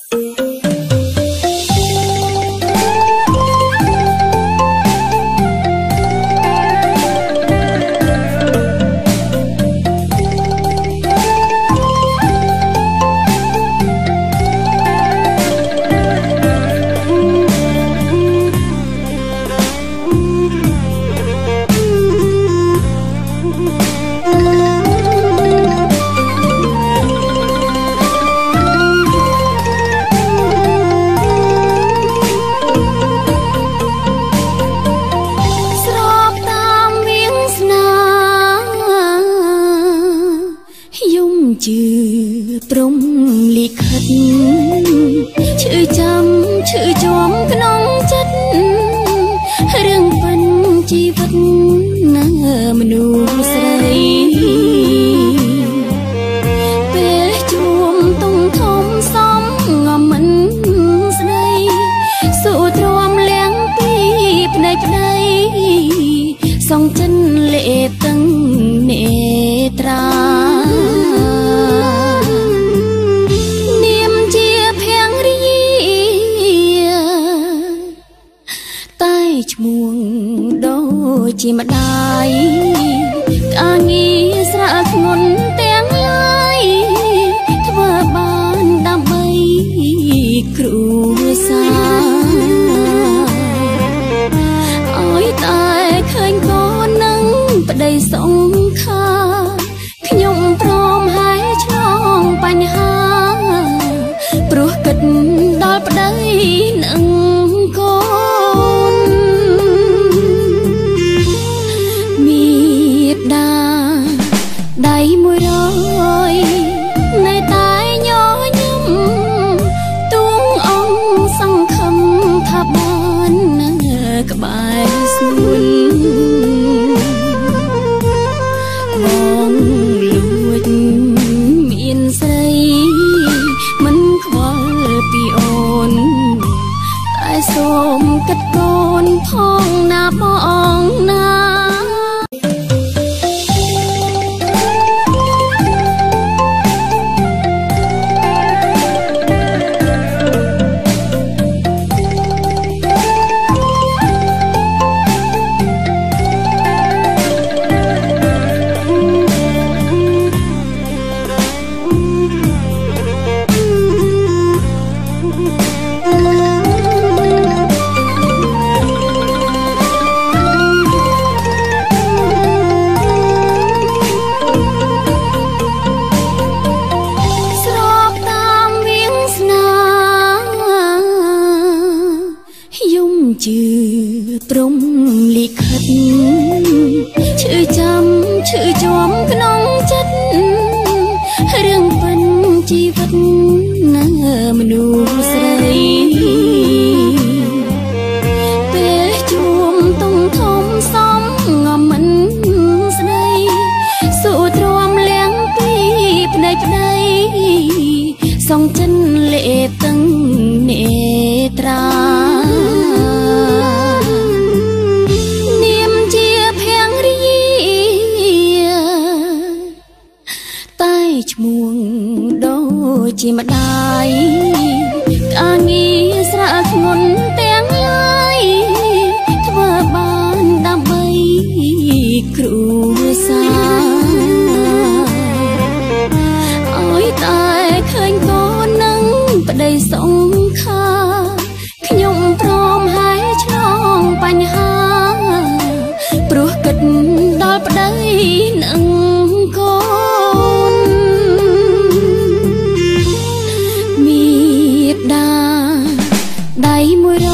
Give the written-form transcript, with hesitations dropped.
ជាម្ដាយការងារស្រែធ្ងន់ទាំងឡាយធ្វើបានដើម្បីគ្រួសារឲ្យតែឃើញកូននឹងប្តីសង្ខាខ្ញុំព្រមហើយឆ្លងបញ្ហាព្រោះគិតដល់ប្តីនឹងកូនដៃ100នៅតែញញឹមទួងអង្គសង្ឃឹមថាបាននៅក្បែរស្នួនបងលួចមានស្រីមិនខ្វល់ពីអូនតែសូមគិតកូនផងណាបងណាជឿព្រំលិខិតឈឺចាំឈឺជាប់ក្នុងចិត្តរឿងពិនជីវិតនៅមនុស្សស្រីពេលជួមតុងធំសំងំមិនស្ដីសួរទ្រាំលៀងពីភ្នែកប្តីសងចិនលេតឹងនេត្រាឈ្មោះដូចជាម្ដាយការងារស្រែធ្ងន់ទាំងឡាយធ្វើបានដើម្បីគ្រួសារឲ្យតែឃើញកូននឹងប្តីសង្ខាខ្ញុំព្រមហើយឆ្លងបញ្ហាព្រោះគិតដល់ប្តីនឹងកូនដៃ100